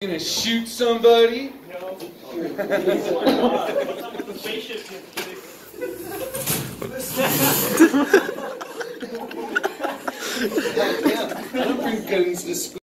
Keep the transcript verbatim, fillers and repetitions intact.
Gonna shoot somebody? No. I don't bring guns to school.